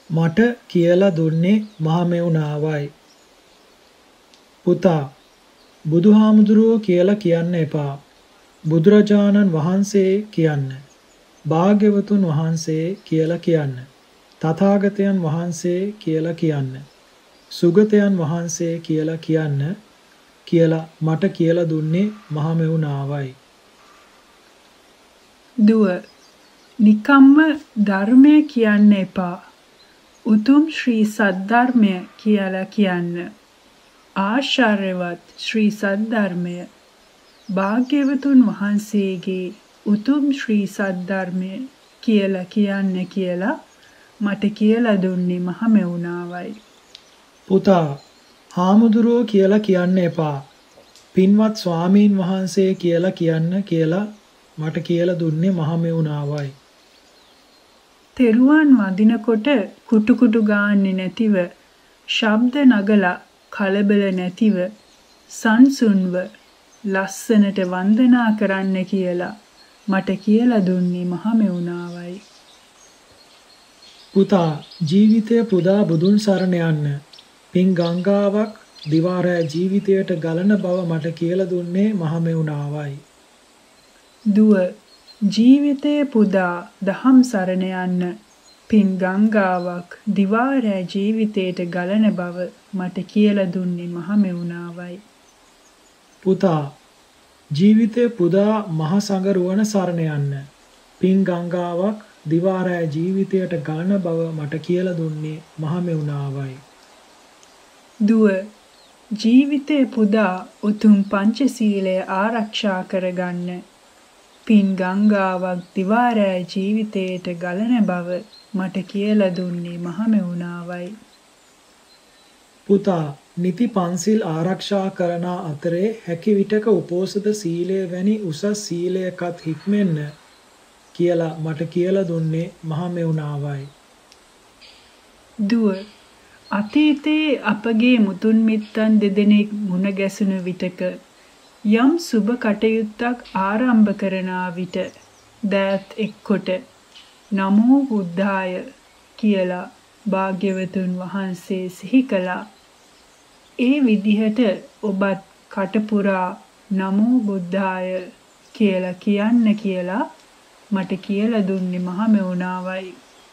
මට කියලා දුන්නේ මහමෙවුනාවයි. පුතා බුදුහාමුදුරුවෝ කියලා කියන්න එපා. බුදුරජාණන් වහන්සේ කියන්න. භාග්‍යවතුන් වහන්සේ කියලා කියන්න. තථාගතයන් වහන්සේ කියලා කියන්න. සුගතයන් වහන්සේ කියලා කියන්න කියලා මට කියලා දුන්නේ මහමෙවුනාවයි. දුව නිකම්ම ධර්මය කියන්න එපා. උතුම් ශ්‍රී සද්ධර්මය කියලා කියන්න. ආශ්චර්යවත් ශ්‍රී සද්ධර්මය භාග්‍යවතුන් වහන්සේගේ උතුම් ශ්‍රී සද්ධර්මය කියලා කියන්න කියලා මට කියලා දුන්නේ මහමෙවුනාවයි. පුතා හාමුදුරුවෝ කියලා කියන්න එපා. පින්වත් ස්වාමීන් වහන්සේ කියලා කියන්න කියලා මට කියලා දුන්නේ මහමෙවුනාවයි. තෙරුවන් වදිනකොට කුටු කුටු ගාන්නේ නැතිව, ශබ්ද නගලා කලබල නැතිව, සංසුන්ව ලස්සනට වන්දනා කරන්න කියලා මට කියලා දුන්නේ මහමෙවුනාවයි. පුතා ජීවිතය පුදා බුදුන් සරණ යන්න. පින් ගංගාවක් දිවා රැ ජීවිතයට ගලන බව මට කියලා දුන්නේ මහමෙවුනාවයි. දුව ජීවිතය පුදා දහම් සරණ යන්න. පින් ගංගාවක් දිවා රැ ජීවිතයට ගලන බව මට කියලා දුන්නේ මහමෙවුනාවයි. පුතා ජීවිතය පුදා මහ සඟරුවන සරණ යන්න. පින් ගංගාවක් දිවා රැ ජීවිතයට ගලන බව මට කියලා දුන්නේ මහමෙවුනාවයි. දුව ජීවිතය පුදා උතුම් පංචශීලය ආරක්ෂා කරගන්න. පින් ගංගාවක් දිවා රැ ජීවිතයට ගලන බව මට කියලා දුන්නේ මහමෙවුනාවයි. පුතා නිති පන්සිල් ආරක්ෂා කරන අතරේ හැකි විටක උපෝසථ සීලය වැනි උසස් සීලයකත් හික්මෙන්න කියලා මට කියලා දුන්නේ මහමෙවුනාවයි. දුව අතීතයේ අපගේ මුතුන් මිත්තන් දෙදෙනෙක් මුණ ගැසුණු විටක යම් සුබ කටයුත්තක් ආරම්භ කරන විට දෑත් එක්කොට නමෝ බුද්ධාය කියලා භාග්‍යවතුන් වහන්සේ සිහි කළා. ඒ විදිහට ඔබත් කටපුරා නමෝ බුද්ධාය කියලා කියන්න කියලා මට කියලා දුන්නේ මහමෙවුනාවයි.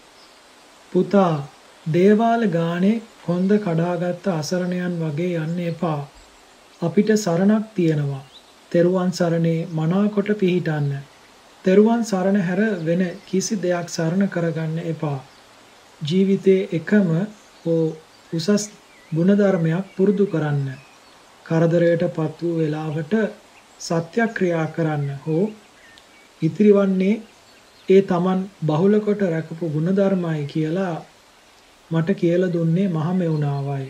පුතා දේවාල ගානේ කොන්ද කඩාගත්ත අසරණයන් වගේ යන්න එපා. අපිට සරණක් තියෙනවා. තෙරුවන් සරණේ මනාකොට පිහිටන්න. තෙරුවන් සරණ හැර වෙන කිසි දෙයක් සරණ කරගන්න එපා. ජීවිතේ එකම හෝ උසස් ගුණධර්මයක් පුරුදු කරන්න. කරදරයටපත් වූ වෙලාවට සත්‍යක්‍රියා කරන්න හෝ ඉතිරිවන්නේ ඒ Taman බහුල කොට රැකපු ගුණධර්මයි කියලා මට කියලා දුන්නේ මහමෙවුනාවයි.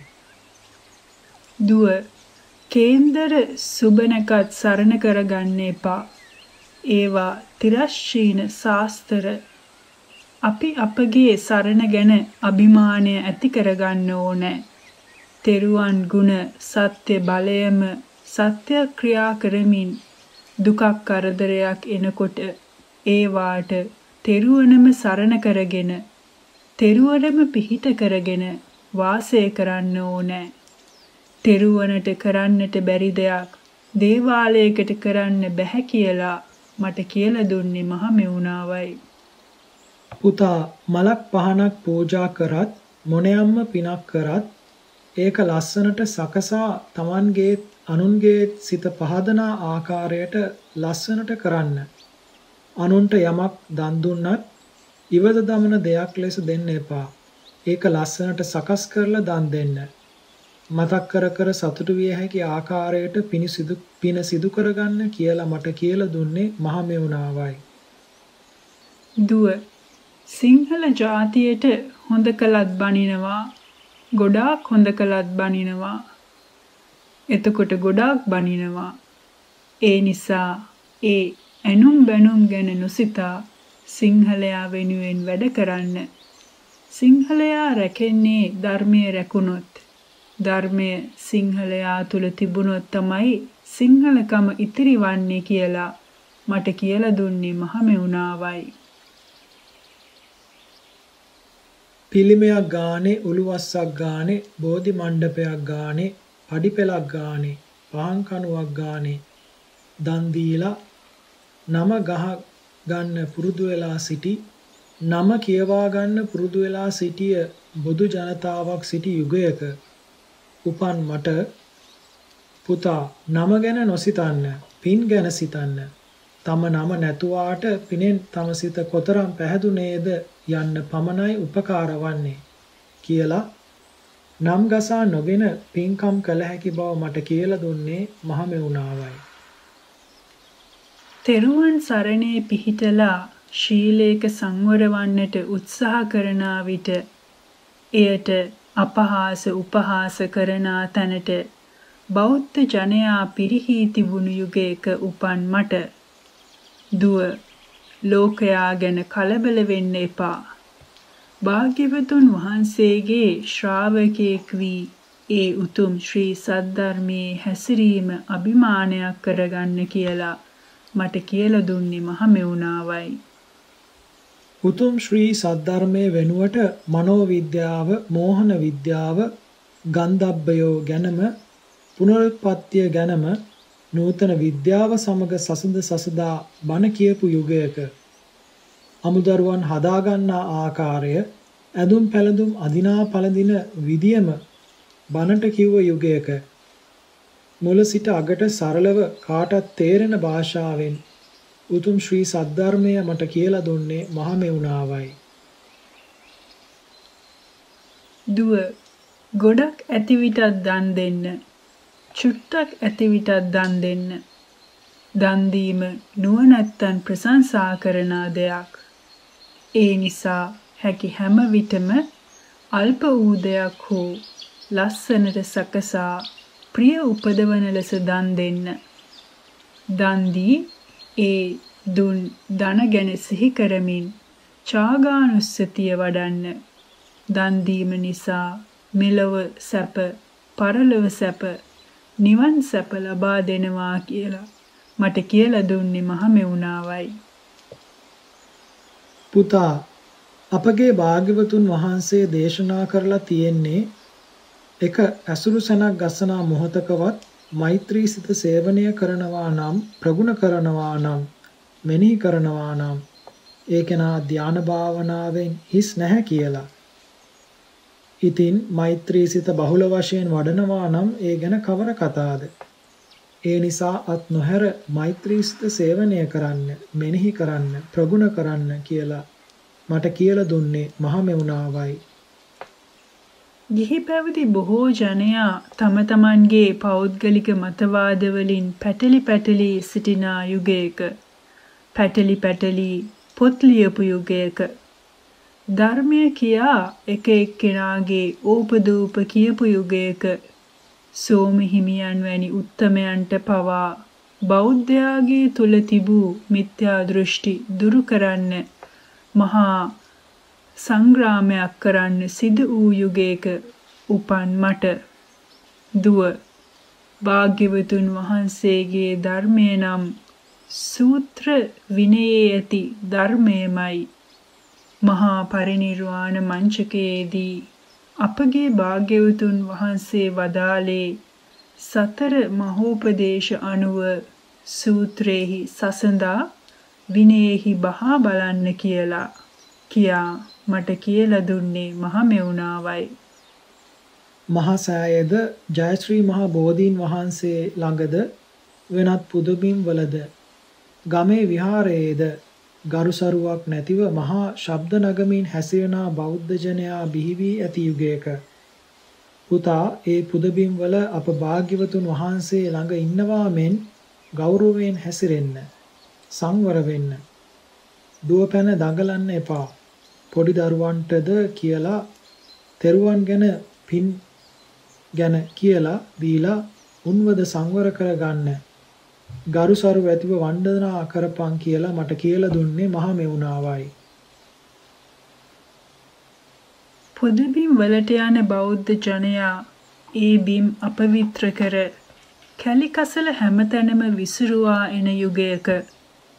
දුව කේන්දර සුබනකත් සරණ කරගන්න එපා. ඒවා තිරශ්චීන ශාස්ත්‍ර. අපි අපගේ සරණ ගැන අභිමානය ඇති කරගන්න ඕනේ. තෙරුවන් ගුණ සත්‍ය බලයම සත්‍ය ක්‍රියා කරමින් දුකක් කරදරයක් එනකොට ඒවාට තෙරුවනම සරණ කරගෙන තෙරුවනම පිහිට කරගෙන වාසය කරන්න ඕනේ. තෙරුවනට කරන්නට බැරි දෙයක් දේවාලයකට කරන්න බැහැ කියලා මට කියලා දුන්නේ මහමෙවුනාවයි. පුතා මලක් පහනක් පූජා කරත් මොනයම්ම පිනක් කරත් ඒක ලස්සනට සකසා Tamanගේ අනුන්ගේ සිත පහදනා ආකාරයට ලස්සනට කරන්න. අනුන්ට යමක් දන් දුන්නත් ඉවත දමන දෙයක් ලෙස දෙන්න එපා. ඒක ලස්සනට සකස් කරලා දන් දෙන්න. මතක් කර කර සතුටු විය හැකි ආකාරයට පින සිදු කරගන්න කියලා මට කියලා දුන්නේ මහමෙවුනාවයි. දුව සිංහල ජාතියට හොඳ කළත් බනිනවා, ගොඩාක් හොඳ කළත් බනිනවා. එතකොට ගොඩාක් බනිනවා. ඒ නිසා ඒ ඇනුම් බැනුම් ගැන නොසිතා සිංහලයා වෙනුවෙන් වැඩ කරන්න. සිංහලයා රැකෙන්නේ ධර්මයේ රැකුණොත්. ධර්මය සිංහලයා තුල තිබුණොත් තමයි සිංහලකම ඉතිරි වන්නේ කියලා මට කියලා දුන්නේ මහමෙවුනාවයි. පිළිමයක් ගානේ, උළුවස්සක් ගානේ, බෝධි මණ්ඩපයක් ගානේ, පඩිපෙළක් ගානේ, පහන් කණුවක් ගානේ දන් දීලා නම ගහ ගන්න පුරුදු වෙලා සිටි, නම කියවා ගන්න පුරුදු වෙලා සිටිය බොදු ජනතාවක් සිටි යුගයක උපන් මට පුතා නම ගැන නොසිතන්න, පින් ගැන සිතන්න. තම නම නැතුවාට පිනෙන් තම සිත කොතරම් පැහැදුනේද යන්න පමණයි උපකාර වන්නේ කියලා නම් ගසා නොගෙන පින්කම් කළ හැකි බව මට කියලා දුන්නේ මහමෙවුනාවයි. තෙරුවන් සරණේ පිහිටලා ශීලයක සංවර වන්නට උත්සාහ කරන විට එයට අපහාස උපහාස කරන තැනට බෞද්ධ ජනයා පිරිහී තිබුණු යුගයක උපන් මට දුව ලෝකයා ගැන කලබල වෙන්න එපා. භාග්‍යවතුන් වහන්සේගේ ශ්‍රාවකයෙක් වී ඒ උතුම් ශ්‍රී සද්ධර්මයේ හැසිරීම අභිමානයක් කරගන්න කියලා මට කියලා දුන්නේ මහමෙවුනාවයි. උතුම් ශ්‍රී සද්ධර්මයේ වෙනුවට මනෝවිද්‍යාව, මෝහන විද්‍යාව, ගන්ධබ්බයෝ ගැනම, පුනරුත්පත්තිය ගැනම නූතන විද්‍යාව සමග සසඳ සසදා බණ කියපු යුගයක අමුදරුවන් හදාගන්නා ආකාරය, ඇඳුම් පැළඳුම් අදිනා පළඳින විදියම බණට කිව්ව යුගයක මුල සිට අගට සරලව කාටත් තේරෙන භාෂාවෙන් උතුම් ශ්‍රී සද්ධර්මය මට කියලා දුන්නේ මහමෙවුනාවයි. දුව ගොඩක් ඇති විටත් දන් දෙන්න, චුට්ටක් ඇති විටත් දන් දෙන්න. දන් දීම නුවණැත්තන් ප්‍රශංසා කරන දෙයක්. ඒ නිසා හැකි හැම විටම අල්ප වූ දෙයක් හෝ ලස්සනට සකසා ප්‍රිය උපදවන ලෙස දන් දෙන්න. දන් දී ඒ දුන් ධන ගැන සිහි කරමින් ඡාගානුස්සතිය වඩන්න. දන් දීම නිසා මෙලොව සැප, පරලොව සැප, නිවන් සැප ලබා දෙනවා කියලා මට කියලා දුන්නේ මහමෙවුනාවයි. පුතා, අපගේ භාග්‍යවතුන් වහන්සේ දේශනා කරලා තියෙන්නේ එක ඇසුරු සැනක් ගසනා මොහතකවත් මෛත්‍රී සිත සේවනය කරනවා නම්, ප්‍රගුණ කරනවා නම්, මෙනෙහි කරනවා නම් ඒ කෙනා ධානා භාවනාවෙන් හිස් නැහැ කියලා. ඉතින් මෛත්‍රී සිත බහුල වශයෙන් වඩනවා නම් ඒ ගැන කවර කතාද? ඒ නිසා අත් නොහැර මෛත්‍රී සිත සේවනය කරන්න, මෙනෙහි කරන්න, ප්‍රගුණ කරන්න කියලා මට කියලා දුන්නේ මහමෙවුනාවයි. ගිහි පැවිදි බොහෝ ජනයා තම තමන්ගේ පෞද්ගලික මතවාද වලින් පැටලි සිටින යුගයක, පැටලි පොත් ලියපු යුගයක, ධර්මය කියා එක එක්කෙනාගේ ඕපදූප කියපු යුගයක සෝම හිමියන් වැනි උත්තමයන්ට පවා බෞද්ධයාගේ තුල තිබූ මිත්‍යා දෘෂ්ටි දුරු කරන්න මහා සංග්‍රාමයක් කරන්න සිදු වූ යුගයක උපන් මට දුව භාග්‍යවතුන් වහන්සේගේ ධර්මය නම් සූත්‍ර විනයේ ඇති ධර්මයමයි. මහා පරිනිර්වාණ මංචකයේදී අපගේ භාග්‍යවතුන් වහන්සේ වදාළේ සතර මහෝපදේශ අනුව සූත්‍රේහි සසඳා විනයෙහි බහා බලන්න කියලා කියා මට කියලා දුන්නේ මහමෙවුනාවයි. මහා සෑයද ජයශ්‍රී මහා බෝධීන් වහන්සේ ළඟද වෙනත් පුදබිම් වලද ගමේ විහාරයේද ගරුසරුවක් නැතිව මහා ශබ්ද නගමින් හැසිරෙන බෞද්ධ ජනයා බිහි වී ඇති යුගයක පුතා ඒ පුදබිම් වල අප භාග්‍යවතුන් වහන්සේ ළඟ ඉන්නවා මෙන් ගෞරවයෙන් හැසිරෙන්න, සංවර වෙන්න, දුවපැන දඟලන්න එපා. පොඩි දරුවන්ටද කියලා තෙරුවන් ගැන පින් ගැන කියලා දීලා උන්වද සංවර කරගන්න, ගරුසරු ඇතිව වන්දනා කරපන් කියලා මට කියලා දුන්නේ මහමෙවුනාවයි. පුදබිම් වලට යන බෞද්ධ ජනයා ඒ බිම් අපවිත්‍ර කර කැලිකසල හැමතැනම විසිරුවා එන යුගයක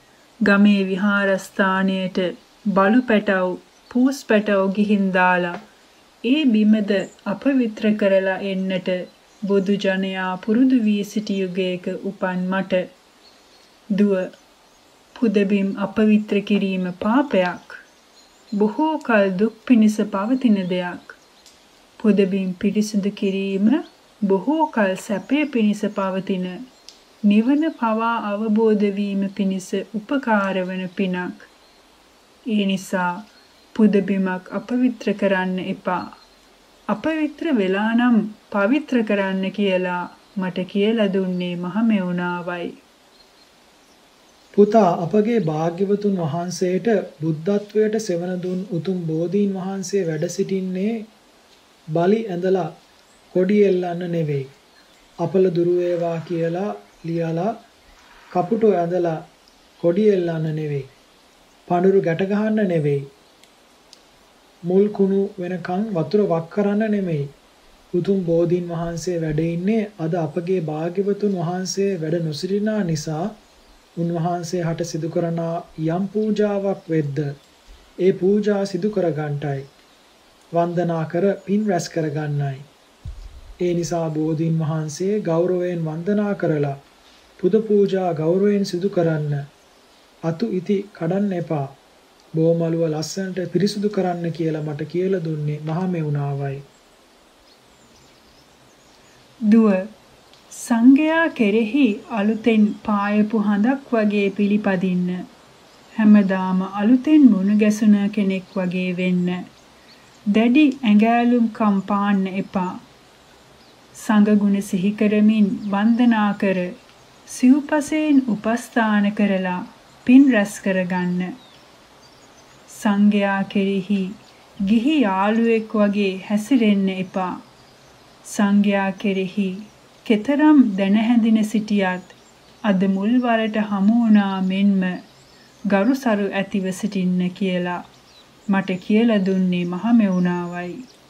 ගමේ විහාරස්ථානයට බලු පැටව්, පූස් පැටව් ගිහින් දාලා ඒ බිමද අපවිත්‍ර කරලා එන්නට බොදු ජනයා පුරුදු වී සිටි යුගයක උපන් මට දුව පුදබිම් අපවිත්‍ර කිරීම පාපයක්. බොහෝ කල දුක් පිණිස පවතින දෙයක්. පුදබිම් පිරිසිදු කිරීම බොහෝ කල සැපය පිණිස පවතින නිවන පවා අවබෝධ වීම පිණිස උපකාර වන පිනක්. ඒ නිසා පුදබිමක් අපවිත්‍ර කරන්න එපා. අපවිත්‍ර වෙලා නම් පවිත්‍ර කරන්න කියලා මට කියලා දුන්නේ මහමෙවුනාවයි. පුතා අපගේ භාග්‍යවතුන් වහන්සේට බුද්ධත්වයට සෙවන දුන් උතුම් බෝධීන් වහන්සේ වැඩ සිටින්නේ බලි ඇඳලා කොඩි එල්ලන්න නෙවෙයි. අපල දුරු වේවා කියලා ලියලා කපුටෝ ඇඳලා කොඩි එල්ලන්න නෙවෙයි. පඳුරු ගැට ගහන්න නෙවෙයි. මුල් කුණු වෙනකන් වතුර වක් කරන්න නෙමෙයි. උතුම් බෝධීන් වහන්සේ වැඩ ඉන්නේ අද අපගේ භාග්‍යවතුන් වහන්සේ වැඩ නොසිටිනා නිසා උන්වහන්සේ හට සිදු කරන යම් පූජාවක් වෙද්ද ඒ පූජා සිදු කර ගන්නටයි වන්දනා කර පින් රැස් කර ගන්නයි. ඒ නිසා බෝධීන් වහන්සේ ගෞරවයෙන් වන්දනා කරලා පුද පූජා ගෞරවයෙන් සිදු කරන්න. අතු ඉති කඩන්න එපා. බෝමලුව ලස්සනට පිරිසුදු කරන්න කියලා මට කියලා දුන්නේ මහමෙවුනාවයි. දුව සංඝයා කෙරෙහි අලුතෙන් පායපු හඳක් වගේ පිළිපදින්න. හැමදාම අලුතෙන් මුණ ගැසුණ කෙනෙක් වගේ වෙන්න. දැඩි ඇඟෑලුම් කම්පාන්න එපා. සංඝ ගුණ සිහි කරමින් වන්දනා කර සිව්පසයෙන් උපස්ථාන කරලා පින් රැස් කරගන්න. සංඝයා කෙරෙහි ගිහි යාළුවෙක් වගේ හැසිරෙන්න එපා. සංඝයා කෙරෙහි කෙතරම් දැන හැඳින සිටියත් අද මුල් වරට හමු වුණා මෙන්ම ගරුසරු ඇතිව සිටින්න කියලා මට කියලා දුන්නේ මහමෙවුනාවයි.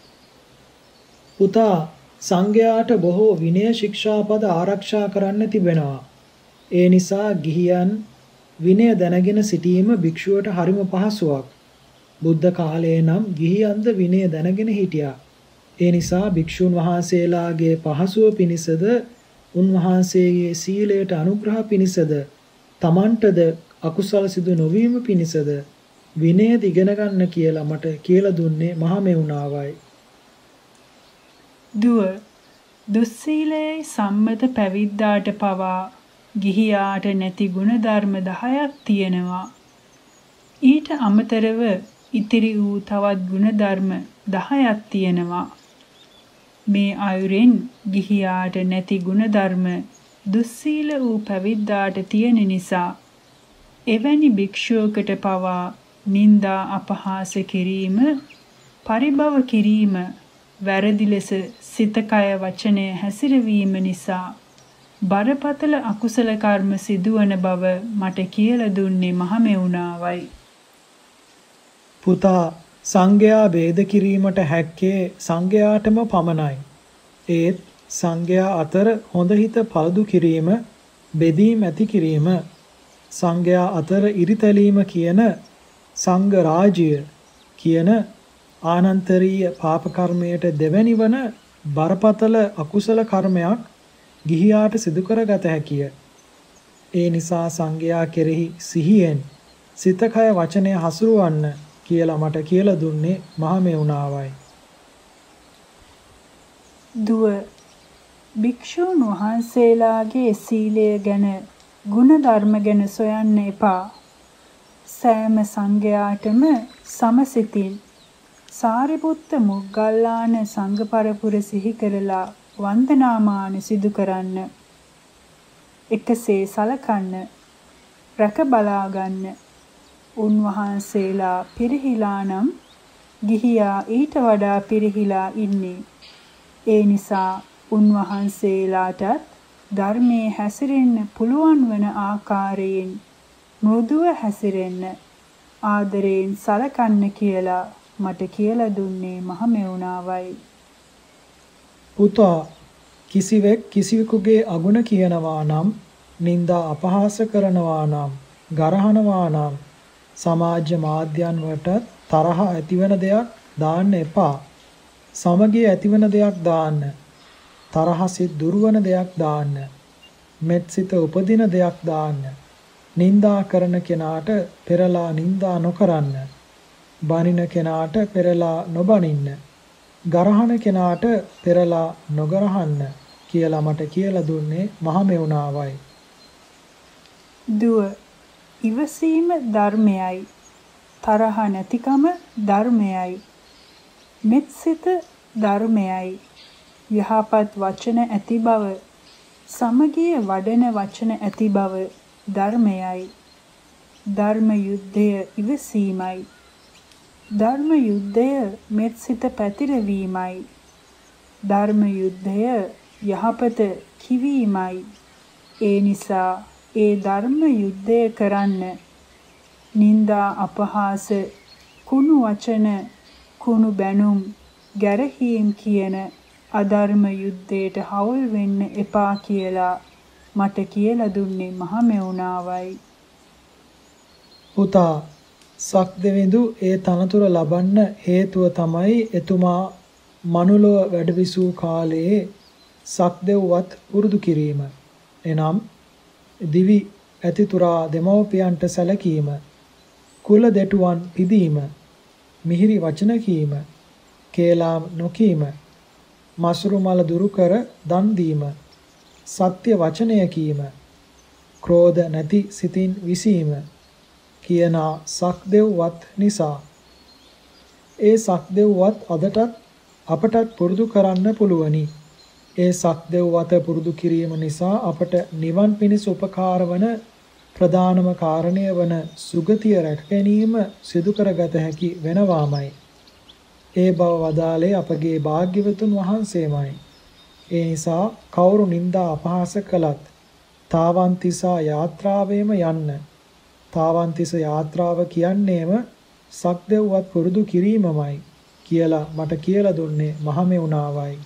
පුතා සංඝයාට බොහෝ විනය ශික්ෂාපද ආරක්ෂා කරන්න තිබෙනවා. ඒ නිසා ගිහියන් විනය දැනගෙන සිටීම භික්ෂුවට හරිම පහසුවක්. බුද්ධ කාලයේ නම් ගිහියන්ද විනය දැනගෙන හිටියා. ඒ නිසා භික්ෂුන් වහන්සේලාගේ පහසුව පිණිසද උන්වහන්සේගේ සීලයට අනුග්‍රහ පිණිසද තමන්ටද අකුසල සිදු නොවීම පිණිසද විනය ඉගෙන ගන්න කියලා මට කියලා දුන්නේ මහමෙවුනාවයි. දුව දුස්සීලයේ සම්මත පැවිද්දාට පවා ගිහියාට නැති ගුණධර්ම 10ක් තියෙනවා. ඊට අමතරව ඉතිරි වූ තවත් ගුණධර්ම 10ක් තියෙනවා. මේ අයුරින් ගිහියාට නැති ගුණධර්ම දුස්සීල වූ පැවිද්දාට තියෙන නිසා එවැනි භික්ෂුවකට පවා නිന്ദා අපහාස කිරීම, පරිභව කිරීම, වැරදි ලෙස සිත කය වචනය හැසිරවීම නිසා බරපතල අකුසල කර්ම සිදුවන බව මට කියලා දුන්නේ මහමෙවුනාවයි. පුතා සංඝයා ભેද කිරීමට හැක්කේ සංඝයාටම පමණයි. ඒත් සංඝයා අතර හොඳ හිත පළදු කිරීම, බෙදීම් ඇති කිරීම, සංඝයා අතර ඉරිතැලීම කියන සංඝ රාජ්‍ය කියන ආනන්තරීය පාප කර්මයට දෙවැනි වන බරපතල අකුසල කර්මයක් ගිහියාට සිදු කරගත හැකිය. ඒ නිසා සංඝයා කෙරෙහි සිහියෙන් සිත කය වචනය හසුරවන්න කියලා මට කියලා දුන්නේ මහමෙවුනාවයි. දුව භික්ෂුන් වහන්සේලාගේ සීලය ගැන ගුණධර්ම ගැන සොයන්න එපා. සෑම සංඝයාටම සමසිතින් සාරිපුත්ත මොග්ගල්ලාන සංඝ පරපුර සිහි කරලා වන්දනාමාන සිදු කරන්න. එකසේ සලකන්න, රැක බලා ගන්න. උන්වහන්සේලා පිරිහිලා නම් ගිහියා ඊට වඩා පිරිහිලා ඉන්නේ. ඒ නිසා උන්වහන්සේලාටත් ධර්මයේ හැසිරෙන්න පුළුවන් වන ආකාරයෙන් මෘදුව හැසිරෙන්න, ආදරයෙන් සලකන්න කියලා මට කියලා දුන්නේ මහමෙවුනාවයි. පුතා කිසිවෙක් කිසිවෙකුගේ අගුණ කියනවා නම්, නිന്ദා අපහාස කරනවා නම්, ගරහනවා නම් සමාජ මාධ්‍යයන් වලට තරහ ඇතිවන දෙයක් දාන්න එපා. සමගිය ඇතිවන දෙයක් දාන්න. තරහසිත දුර්වන දෙයක් දාන්න. මෙත්සිත උපදින දෙයක් දාන්න. නින්දා කරන කෙනාට පෙරලා නින්දා නොකරන්න. බනින කෙනාට පෙරලා නොබනින්න. ගරහන කෙනාට පෙරලා නොගරහන්න කියලා මට කියලා දුන්නේ මහමෙවුනාවයි. දුව ඉවසීම ධර්මයයි. තරහ නැතිකම ධර්මයයි. මෙත්සිත ධර්මයයි. යහපත් වචන ඇති බව, සමගිය වඩන වචන ඇති බව ධර්මයයි. ධර්ම යුද්ධය ඉවසීමයි. ධර්ම යුද්ධය මෙත්සිත පැතිරවීමයි. ධර්ම යුද්ධය යහපත කිවීමයි. ඒ නිසා ඒ ධර්ම යුද්ධය කරන්න. නින්දා අපහාස, කුණු වචන, කුණු බැනුම්, ගැරහීම් කියන අධර්ම යුද්ධයට හවුල් වෙන්න එපා කියලා මට කියලා දුන්නේ මහමෙවුනාවයි. පුතා, සක්දෙවිඳු ඒ තනතුර ලබන්න හේතුව තමයි එතුමා මනුලොව වැඩවිසූ කාලයේ සක්දෙව්වත් පුරුදු කිරීම. එනම් දිවි ඇතිතුරා දෙමව්පියන්ට සැලකීම, කුල දෙටුවන් පිදීම, මිහිරි වචන කීම, කේලාම් නොකීම, මසුරු මල දුරු කර දන් දීම, සත්‍ය වචනය කීම, ක්‍රෝධ නැති සිතින් විසීම කියන සක්දෙව්වත් නිසා. ඒ සක්දෙව්වත් අදටත් අපටත් පුරුදු කරන්න පුළුවනි. ඒ සක්දෙව්වත පුරුදු කිරීම නිසා අපට නිවන් පිණිස උපකාර වන ප්‍රධානම කාරණය වන සුගතිය රැක ගැනීම සිදු කරගත හැකි වෙනවාමයි. ඒ බව වදාළේ අපගේ භාග්‍යවතුන් වහන්සේමයි. ඒ නිසා කවුරු නිന്ദා අපහාස කළත් තාවන්තිසා යාත්‍රාවේම යන්න. තාවන්තිස යාත්‍රාව කියන්නේම සක්දෙව්වත් පුරුදු කිරීමමයි කියලා මට කියලා දුන්නේ මහමෙවුනාවයි.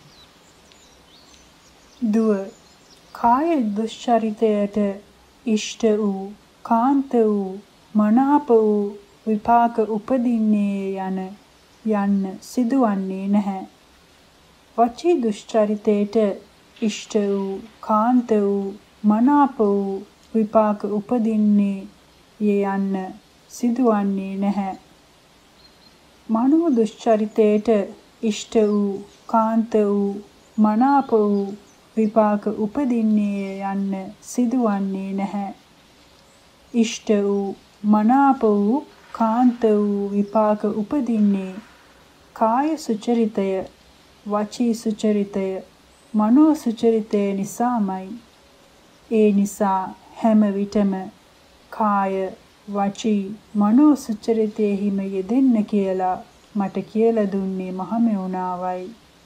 දුව කාය දුෂ්චරිතයට ඉෂ්ට වූ, කාන්ත වූ, මනාප වූ විපාක උපදින්නේ යන්න සිදුවන්නේ නැහැ. වචී දුෂ්චරිතයට ඉෂ්ට වූ, කාන්ත වූ, මනාප වූ විපාක උපදින්නේ යන්න සිදුවන්නේ නැහැ. මනෝ දුෂ්චරිතයට ඉෂ්ට වූ, කාන්ත වූ, මනාප වූ විපාක උපදින්නේ යන්න සිදුවන්නේ නැහැ. ඉෂ්ට වූ, මනාප වූ, කාන්ත වූ විපාක උපදින්නේ කාය සුචරිතය, වචී සුචරිතය, මනෝ සුචරිතය නිසාමයි. ඒ නිසා හැම විටම කාය, වචී, මනෝ සුචරිතයෙහිම යෙදෙන්න කියලා මට කියලා දුන්නේ මහමෙවුනාවයි.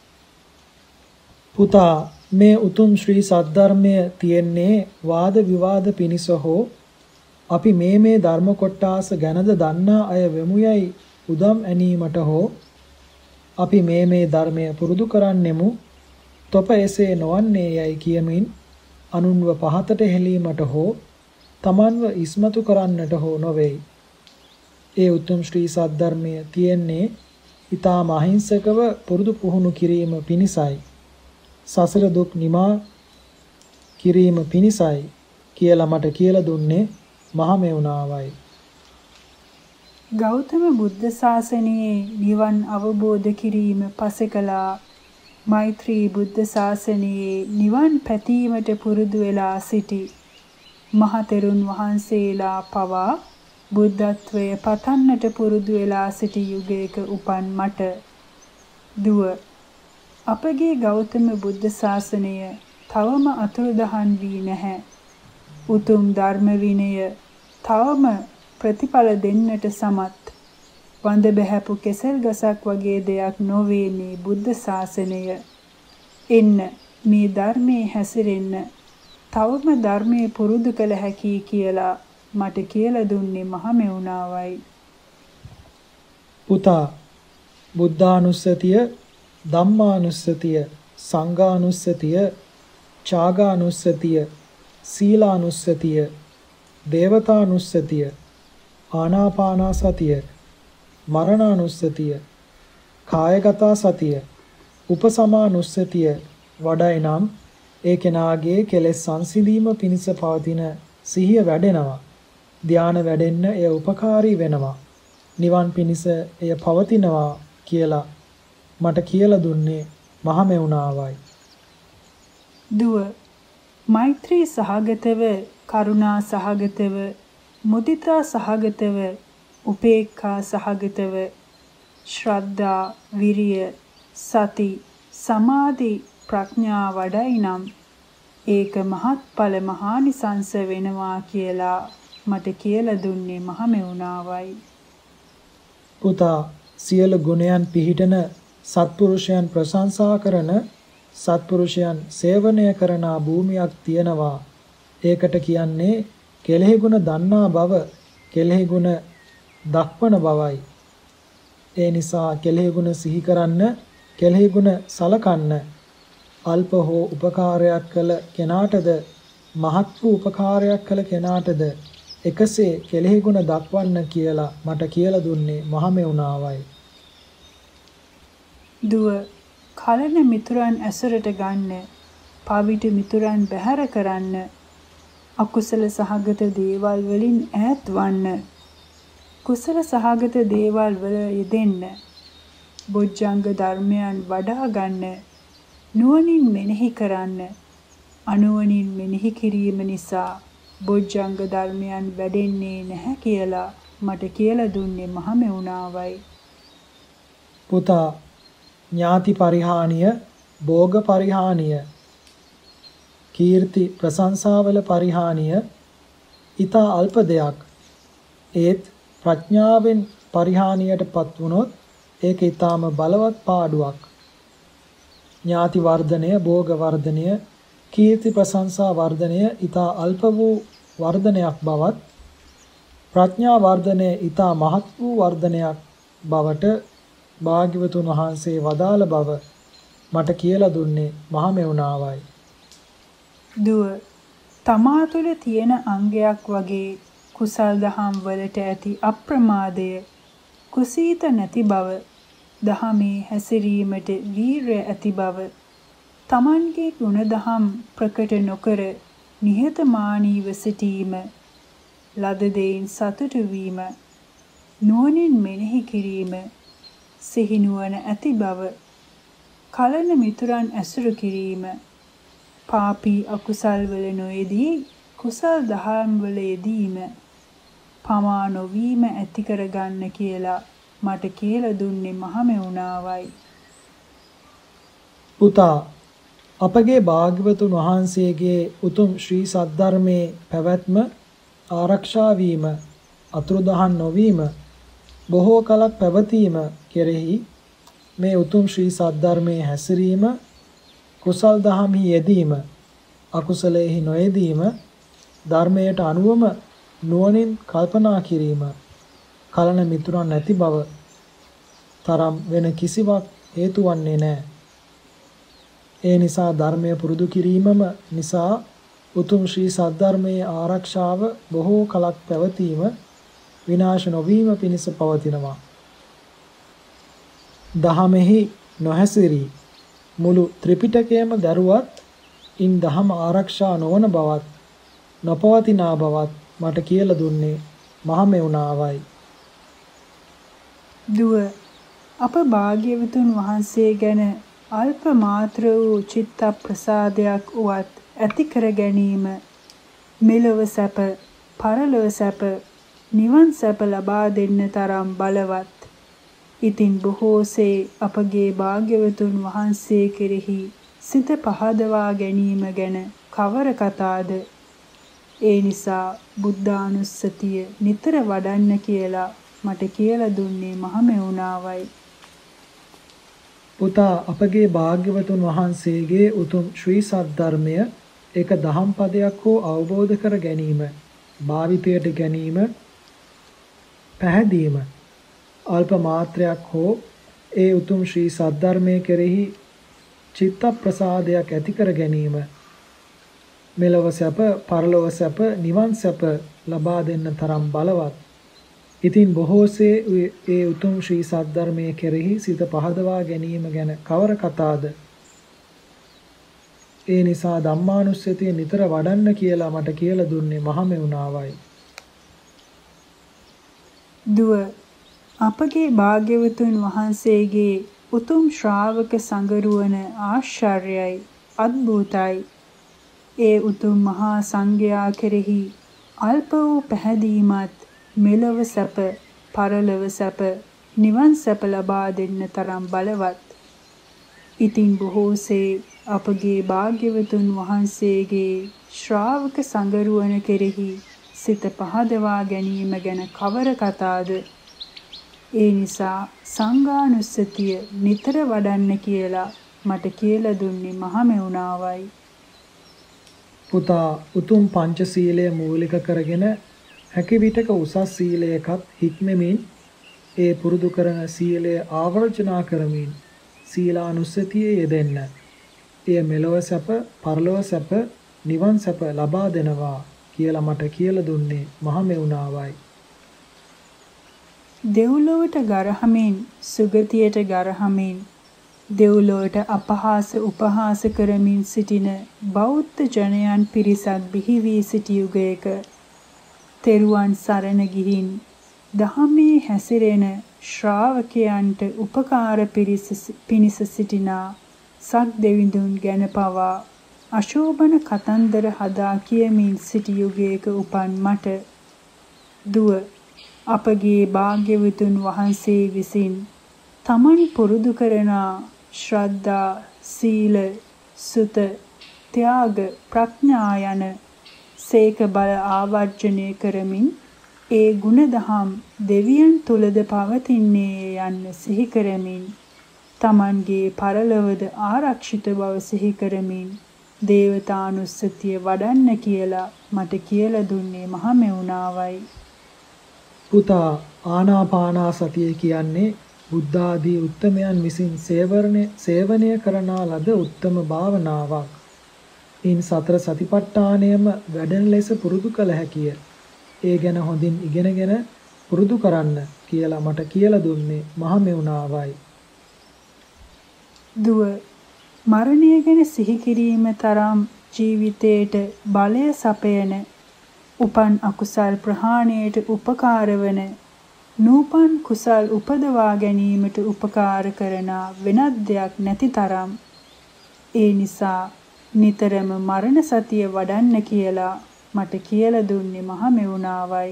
පුතා, මේ උතුම් ශ්‍රී සද්ධර්මය තියෙන්නේ වාද විවාද පිණිස හෝ අපි මේ ධර්ම කොටාස ගැනද දන්නා අය වෙමුයයි උදම් ඇනීමට හෝ අපි මේ ධර්මය පුරුදු කරන්නෙමු තොප එසේ නොවන්නේ යයි කියමින් අනුන්ව පහතට හෙලීමට හෝ තමන්ව ඉස්මතු කරන්නට හෝ නොවේයි. ඒ උතුම් ශ්‍රී සද්ධර්මය තියෙන්නේ ඊටාම අහිංසකව පුරුදු පුහුණු කිරීම පිණිසයි. සසර දුක් නිමා කිරීම පිණිසයි කියලා මට කියලා දුන්නේ මහමෙවුනාවයි. ගෞතම බුද්ධ ශාසනයේ නිවන් අවබෝධ කිරීම පසෙකලා මෛත්‍රී බුද්ධ ශාසනයේ නිවන් පැතීමට පුරුදු වෙලා සිටි මහතෙරුන් වහන්සේලා පවා බුද්ධත්වය පතන්නට පුරුදු වෙලා සිටි යුගයක උපන් මට දුව අපගේ ගෞතම බුද්ධ ශාසනය තවම අතුරුදහන් වී නැහැ. උතුම් ධර්ම විනය තවම ප්‍රතිඵල දෙන්නට සමත්. වඳ බැහැපු කෙසෙල් ගසක් වගේ දෙයක් නොවේ මේ බුද්ධ ශාසනය. එන්න මේ ධර්මයේ හැසිරෙන්න තවම ධර්මයේ පුරුදු කළ හැකි කියලා මට කියලා දුන්නේ මහමෙවුනාවයි. පුතා, බුද්ධානුස්සතිය, ධම්මානුස්සතිය, සංඝානුස්සතිය, ඡාගානුස්සතිය, සීලානුස්සතිය, දේවතානුස්සතිය, ආනාපානසතිය, මරණානුස්සතිය, කායගත සතිය, උපසමානුස්සතිය වඩයි නම් ඒ කෙනාගේ කෙලෙස් සංසිඳීම පිණිස පවතින සිහිය වැඩෙනවා. ධානය වැඩෙන්න එය උපකාරී වෙනවා. නිවන් පිණිස එය පවතිනවා කියලා මට කියලා දුන්නේ මහමෙවුනාවයි. දුව මෛත්‍රී සහගතව, කරුණා සහගතව, මුදිතා සහගතව, උපේක්ඛා සහගතව, ශ්‍රද්ධා, විරිය, සති, සමාධි, ප්‍රඥා වඩයි නම් ඒක මහත්ඵල මහානිසංස වෙනවා කියලා මට කියලා දුන්නේ මහමෙවුනාවයි. පුතා, සියලු ගුණයන් පිහිටන සත්පුරුෂයන් ප්‍රශංසා කරන සත්පුරුෂයන් සේවනය කරන භූමියක් තියෙනවා. ඒකට කියන්නේ කෙලෙහි ගුණ දන්නා බව, කෙලෙහි ගුණ දක්වන බවයි. ඒ නිසා කෙලෙහි ගුණ සිහි කරන්න, කෙලෙහි ගුණ සලකන්න. අල්ප හෝ උපකාරයක් කළ කෙනාටද මහත් වූ උපකාරයක් කළ කෙනාටද එකසේ කෙලෙහි ගුණ දක්වන්න කියලා මට කියලා දුන්නේ මහමෙවුනාවයි. දුව කලන මිතුරන් ඇසුරට ගන්න, පවිතු මිතුරන් බැහැර කරන්න, අකුසල සහගත දේවල් වලින් ඈත් වන්න, කුසල සහගත දේවල් වල යෙදෙන්න, බොජ්ජංග ධර්මයන් වඩා ගන්න, නුවණින් මෙනෙහි කරන්න. අනුවණින් මෙනෙහි කිරීම නිසා බොජ්ජංග ධර්මයන් වැඩෙන්නේ නැහැ කියලා මට කියලා දුන්නේ මහමෙවුනාවයි. පුතා, ඥාති පරිහානිය, භෝග පරිහානිය, කීර්ති ප්‍රශංසාවල පරිහානිය ඊතා අල්ප දෙයක්. ඒත් ප්‍රඥාවෙන් පරිහානියටපත් වුණොත් ඒක ඊටාම බලවත් පාඩුවක්. ඥාති වර්ධනය, භෝග වර්ධනය, කීර්ති ප්‍රශංසා වර්ධනය ඊතා අල්ප වූ වර්ධනයක් බවත්, ප්‍රඥා වර්ධනය ඊතා මහත් වූ වර්ධනයක් බවට භාග්‍යවතුන් වහන්සේ වදාළ බව මට කියලා දුන්නේ මහමෙවුනාවයි. දුව තමා තුළ තියෙන අංගයක් වගේ කුසල් දහම් වලට ඇති අප්‍රමාදය, කුසීත නැති බව, දහමේ හැසිරීමට වීරය ඇති බව, තමන්ගේ ගුණදහම් ප්‍රකට නොකර නිහතමානීව සිටීම, ලද දෙයින් සතුටු වීම, නුවණින් මෙනෙහි කිරීම, සිහි නුවණ ඇති බව, කලන මිතුරන් ඇසුරු කිරීම, පාපී අකුසල් වල නොයෙදී කුසල් දහම් වල යෙදීම, පමා නොවීම ඇති කරගන්න කියලා මට කියලා දුන්නේ මහමෙවුනාවයි. පුතා, අපගේ භාග්‍යවතුන් වහන්සේගේ උතුම් ශ්‍රී සද්ධර්මයේ පැවැත්ම ආරක්ෂා වීම, අතුරුදහන් නොවීම, බොහෝ කලක් පැවතීම කෙරෙහි මේ උතුම් ශ්‍රී සද්ධර්මයේ හැසිරීම, කුසල් දහම්හි යෙදීම, අකුසලයෙහි නොයෙදීම, ධර්මයට අනුවම නුවණින් කල්පනා කිරීම, කලන මිතුරන් නැති බව තරම් වෙන කිසිවක් හේතු වන්නේ නැහැ. ඒ නිසා ධර්මය පුරුදු කිරීමම නිසා උතුම් ශ්‍රී සද්ධර්මයේ ආරක්ෂාව බොහෝ කලක් පැවතීම, විනාශ නොවීම පිණිස පවතිනවා. දහමෙහි නොහැසිරී මුළු ත්‍රිපිටකයම දරුවත් ඉන් දහම ආරක්ෂා නොවන බවත්, නොපවතිනා බවත් මට කියලා දුන්නේ මහමෙවුනාවයි. දුව අප භාග්‍යවතුන් වහන්සේ ගැන අල්ප මාත්‍ර වූ චිත්ත ප්‍රසාදයක් උවත් ඇති කර ගැනීම, මෙලොව සැප, පරලොව සැප, නිවන් සැප ලබා දෙන්න තරම් බලවත්. ඉතින් බොහෝසේ අපගේ භාග්‍යවතුන් වහන්සේ කෙරෙහි සිත පහදවා ගැනීම ගැන කවර කතාද? ඒ නිසා බුද්ධානුස්සතිය නිතර වඩන්න කියලා මට කියලා දුන්නේ මහමෙවුනාවයි. පුතා, අපගේ භාග්‍යවතුන් වහන්සේගේ උතුම් ශ්‍රී සද්ධර්මය එක දහම් පදයක් හෝ අවබෝධ කර ගැනීම, භාවිතයට ගැනීම, පැහැදීම, අල්ප මාත්‍රයක් හෝ ඒ උතුම් ශ්‍රී සද්ධර්මයේ කෙරෙහි චිත්ත ප්‍රසාදයක් ඇති කර ගැනීම, මෙලොව සැප, පරලොව සැප, නිවන් සැප ලබා දෙන්න තරම් බලවත්. ඉතින් බොහෝසේ ඒ උතුම් ශ්‍රී සද්ධර්මයේ කෙරෙහි සිත පහදවා ගැනීම ගැන කවර කතාද? ඒ නිසා ධම්මානුස්සතිය නිතර වඩන්න කියලා මට කියලා දුන්නේ මහමෙවුනාවයි. දුව අපගේ භාග්‍යවතුන් වහන්සේගේ උතුම් ශ්‍රාවක සංගරුවන ආශ්චර්යයි අද්භූතයි. ඒ උතුම් මහා සංඝයා කෙරෙහි අල්ප වූ පැහැදීමත් මෙලොව සැප, පරලොව සැප, නිවන් සැප ලබා දෙන්න තරම් බලවත්. ඉතින් බොහෝසේ අපගේ භාග්‍යවතුන් වහන්සේගේ ශ්‍රාවක සංගරුවන කෙරෙහි සිත පහදවා ගැනීම ගැන කවර කතාද? ඒ නිසා සංඝානුස්සතිය නිතර වඩන්න කියලා මට කියලා දුන්නේ මහමෙවුනාවයි. පුතා උතුම් පංචශීලය මූලික කරගෙන හැකි විටක උසස් සීලයකත් හික්මෙමින් ඒ පුරුදු කරන සීලය ආවර්ජනා කරමින් සීලානුස්සතියේ යෙදෙන්න. එය මෙලොව සැප, පරලොව සැප, නිවන් සැප ලබා දෙනවා කියලා මට කියලා දුන්නේ මහමෙවුනාවයි. දෙව්ලොවට ගරහමින් සුගතියට ගරහමින් දෙව්ලොවට අපහාස උපහාස කරමින් සිටින බෞද්ධ ජනයන් පිරිසක් බිහි වී සිටි යුගයක තෙරුවන් සරණ ගිහින් දහමේ හැසිරෙන ශ්‍රාවකයන්ට උපකාර පිණිස සිටිනා සක් දෙවිඳුන් ගැන පවා අශෝභන කතන්දර හදා කියමින් සිටි යුගයක උපන් මට දුව අපගේ භාග්‍යවතුන් වහන්සේ විසින් තමන් පුරුදු කරන ශ්‍රද්ධා, සීල, සුත, ත්‍යාග, ප්‍රඥා යන සේක බල ආවර්ජනය කරමින් ඒ ගුණදහම් දෙවියන් තුලද පවතින්නේ යන්න සිහි කරමින් තමන්ගේ පරලොවද ආරක්ෂිත බව සිහි කරමින් දේවතානුස්සතිය වඩන්න කියලා මට කියලා දුන්නේ මහමෙවුනාවයි. පුතා ආනාපානසතිය කියන්නේ බුද්ධ ආදී උත්තමයන් විසින් සේවනය කරනා ලද උත්තම භාවනාවක්. ඉන් සතර සතිපට්ඨානයම වැඩෙන ලෙස පුරුදු කළ හැකිය. ඒ ගැන හොඳින් ඉගෙනගෙන පුරුදු කරන්න කියලා මට කියලා දුන්නේ මහමෙවුනාවයි. දුව මරණය ගැන සිහි කිරීම තරම් ජීවිතයට බලය සපයන උපන් අකුසල් ප්‍රහාණයට උපකාර වන නූපන් කුසල් උපදවා ගැනීමට උපකාර කරන වෙනත් දෙයක් නැති තරම් ඒ නිසා නිතරම මරණ සතිය වඩන්න කියලා මට කියලා දුන්නේ මහමෙවුනාවයි.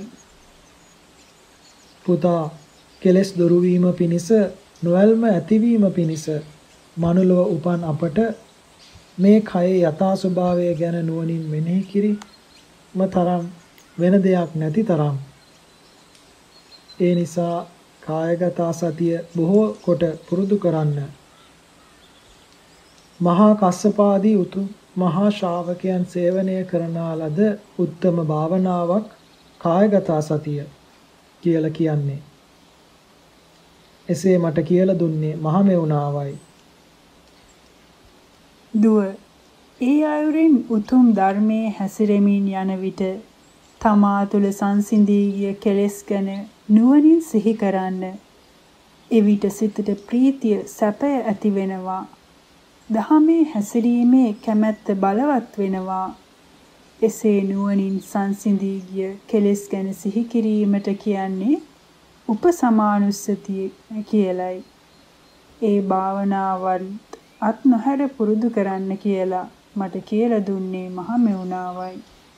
පුතා කෙලෙස් දුරු වීම පිණිස නොවැල්ම ඇතිවීම පිණිස මනුලව උපන් අපට මේ කයේ යථා ස්වභාවය ගැන නුවණින් මෙනෙහි කිරීම තරම් වෙන දෙයක් නැති තරම් ඒ නිසා කායගත සතිය බොහෝ කොට පුරුදු කරන්න. මහා කස්සපාදී උතුම් මහා ශ්‍රාවකයන් සේවනය කරන ලද උත්තම භාවනාවක් කායගත සතිය කියලා කියන්නේ. එසේ මට කියලා දුන්නේ මහමෙවුනාවයි. දුව ඒ අයුරින් උතුම් ධර්මයේ හැසිරෙමින් යන විට තමා තුළ සංසිඳී ගිය කෙලෙස් ගැන නුවණින් සිහි කරන්න. එවිට සිතට ප්‍රීතිය සැපය ඇති වෙනවා. දහමේ හැසිරීමේ කැමැත්ත බලවත් වෙනවා. එසේ නුවණින් සංසිඳී ගිය කෙලෙස් ගැන සිහි කිරීමට කියන්නේ උපසමානුස්සතිය කියලයි. ඒ භාවනාවන් අත් නොහැර පුරුදු කරන්න කියලා මට කියලා දුන්නේ මහමෙවුනාවයි.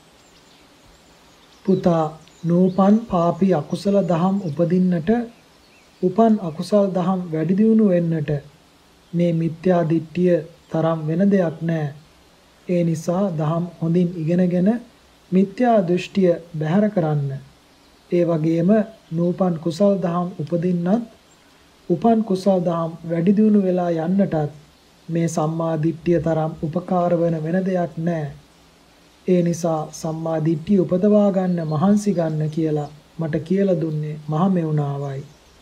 පුතා නූපන් පාපී අකුසල දහම් උපදින්නට උපන් අකුසල දහම් වැඩි දියුණු වෙන්නට මේ මිත්‍යා දිට්ඨිය තරම් වෙන දෙයක් නැහැ. ඒ නිසා දහම් හොඳින් ඉගෙනගෙන මිත්‍යා දෘෂ්ටිය බැහැර කරන්න. ඒ වගේම නූපන් කුසල් දහම් උපදින්නත් උපන් කුසල් දහම් වැඩි දියුණු වෙලා යන්නටත් මේ සම්මා දිට්ඨිය තරම් උපකාර වෙන දෙයක් නැහැ. ඒ නිසා සම්මා දිට්ඨිය උපදවා ගන්න මහන්සි ගන්න කියලා මට කියලා දුන්නේ මහමෙවුනාවයි.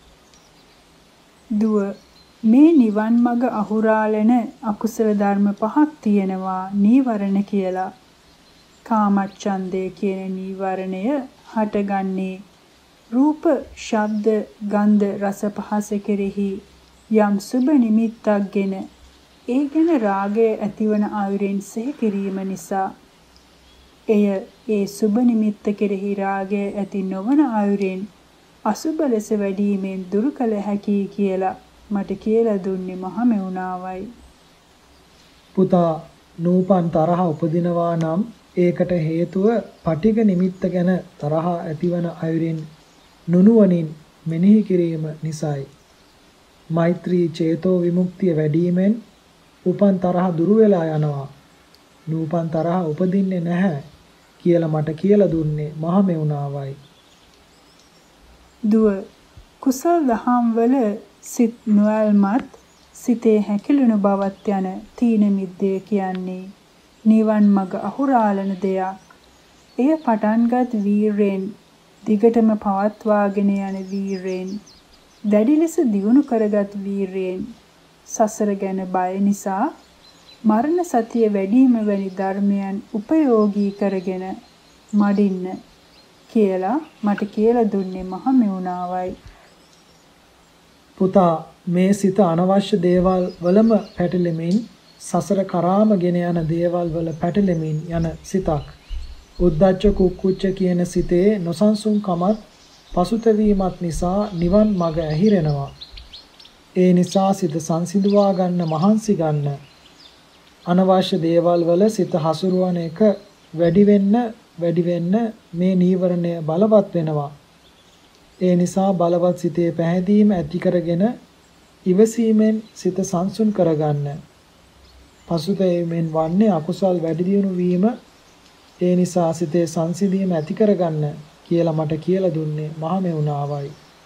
දුව මේ නිවන් මඟ අහුරාලන අකුසල ධර්ම පහක් තියෙනවා නීවරණ කියලා. කාමච්ඡන්දය කියන නීවරණය හටගන්නේ රූප, ශබ්ද, ගන්ධ, රස පහස කෙරෙහි යම් සුබ නිමිත්තක්ගෙන ඒ ගැන රාගය ඇතිවන අයුරින් සිහි කිරීම නිසා එය ඒ සුබ නිමිත්ත කෙරෙහි රාගය ඇති නොවන අයුරින් අසුබ ලෙස වැඩිමෙන් දුරු කළ හැකි කියලා මට කියලා දුන්නේ මහමෙවුනාවයි. පුතා නූපන් තරහ උපදිනවා නම් ඒකට හේතුව පටිඝ නිමිත්ත ගැන තරහ ඇතිවන අයුරින් නුනුවණින් මෙනෙහි කිරීම නිසායි. මෛත්‍රී චේතෝ විමුක්තිය වැඩිමෙන් උපන් තරහ දුරු වෙලා යනවා. නූපන් තරහ උපදින්නේ නැහැ කියලා මට කියලා දුන්නේ මහමෙවුනාවයි. දුව කුසල දහම් වල සිත් නොයල්මත් සිතේ හැකිලුණු බවත් යන තීන මිද්දේ කියන්නේ නිවන් මඟ අහුරාලන දෙයක්. එය පටන්ගත් වීරයෙන් දිගටම පවත්වාගෙන යන වීරයෙන් දැඩි ලෙස දියුණු කරගත් වීරයෙන් සසර ගැන බය නිසා මරණ සතිය වැඩිම වැනි ධර්මයන් උපයෝගී කරගෙන මඩින්න කියලා මට කියලා දුන්නේ මහමෙවුනාවයි. පුතා මේ සිත අනවශ්‍ය දේවල් වලම පැටලෙමින් සසර කරාම ගෙන යන දේවල් වල පැටලෙමින් යන සිතක්. උද්ධච්ච කුක්කුච්ච කියන සිතේ නොසන්සුන්කමත් පසුතැවීමත් නිසා නිවන් මඟ ඇහිරෙනවා. ඒ නිසා සිත සංසිඳුවා ගන්න මහන්සි ගන්න. අනවශ්‍ය දේවල් වල සිත හසුරුවන එක වැඩි වෙන්න මේ නීවරණය බලවත් වෙනවා. ඒ නිසා බලවත් සිතේ පැහැදීම ඇති කරගෙන ඉවසීමෙන් සිත සංසුන් කරගන්න. පසුතැවීමෙන් වන්නේ අකුසල් වැඩි දියුණු වීම. ඒ නිසා සිතේ සංසිඳීම ඇති කරගන්න කියලා මට කියලා දුන්නේ මහමෙවුනාවයි.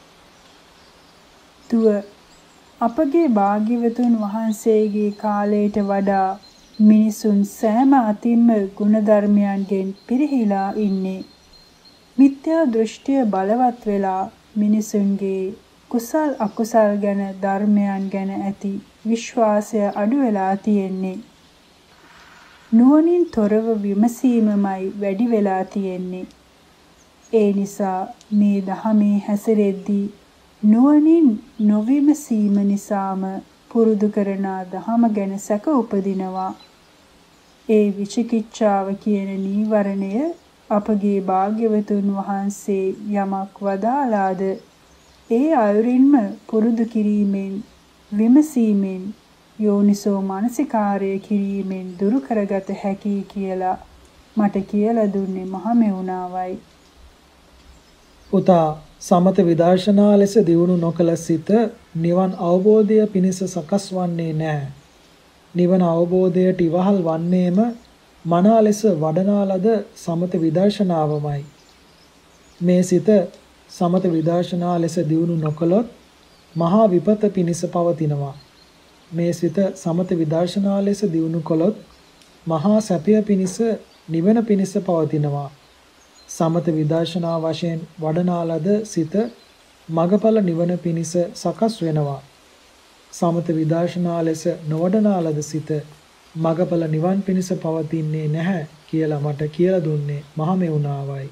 තුව අපගේ භාග්‍යවතුන් වහන්සේගේ කාලයට වඩා මිනිසුන් සෑම අතින්ම ගුණධර්මයන්ගෙන් පිරිහිලා ඉන්නේ. මිත්‍යා දෘෂ්ටිය බලවත් වෙලා මිනිසුන්ගේ කුසල් අකුසල් ගැන ධර්මයන් ගැන ඇති විශ්වාසය අඩු වෙලා තියෙන්නේ. නුවණින් තොරව විමසීමමයි වැඩි වෙලා තියෙන්නේ. ඒ නිසා මේ ධහමේ හැසිරෙද්දී නුවණින් නොවිමසීම නිසාම පුරුදු කරන ධහම ගැන සැක උපදිනවා. ඒ විචිකිච්ඡාව කියන නීවරණය අපගේ භාග්‍යවතුන් වහන්සේ යමක් වදාලාද ඒ අයුරින්ම පුරුදු කිරීමෙන් විමසීමෙන් යෝනිසෝ මානසිකාරය කිරීමෙන් දුරු කරගත හැකි කියලා මට කියලා දුන්නේ මහමෙවුනාවයි. පුතා සමත විදර්ශනා ලෙස දියුණු නොකළ සිත නිවන් අවබෝධය පිණිස සකස් වන්නේ නැහැ. නිවන අවබෝධයට ඉවහල් වන්නේම මනා ලෙස වඩනා ලද සමත විදර්ශනාවමයි. මේ සිත සමත විදර්ශනා ලෙස දියුණු නොකළොත් මහා විපත පිණිස පවතිනවා. මේ සිත සමත විදර්ශනා ලෙස දියුණු කළොත් මහා සැපය පිණිස නිවන පිණිස පවතිනවා. සමත විදර්ශනා වශයෙන් වඩනා ලද සිත මගඵල නිවන පිණිස සකස් වෙනවා. සමත විදර්ශනා ලෙස නොවඩනා ලද සිත මගඵල නිවන් පිණිස පවතින්නේ නැහැ කියලා මට කියලා දුන්නේ මහමෙවුනාවයි.